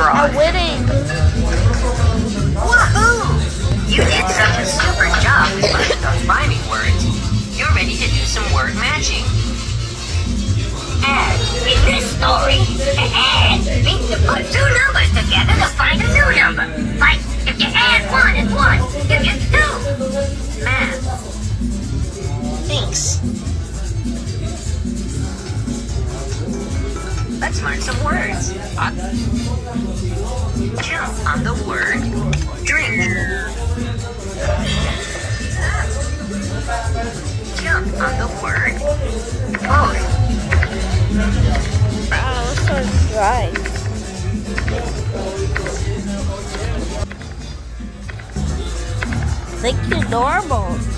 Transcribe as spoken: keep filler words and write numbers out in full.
prize. I'm winning. Woohoo! You did such a super job with those rhyming words. You're ready to do some word matching. Add in this story, add means to put two numbers together to find a new number. Like if you add one and one, you get two. Math. Thanks. Let's learn some words. Jump on the word drink. Jump on the word boat. Wow, so dry. Think you're normal.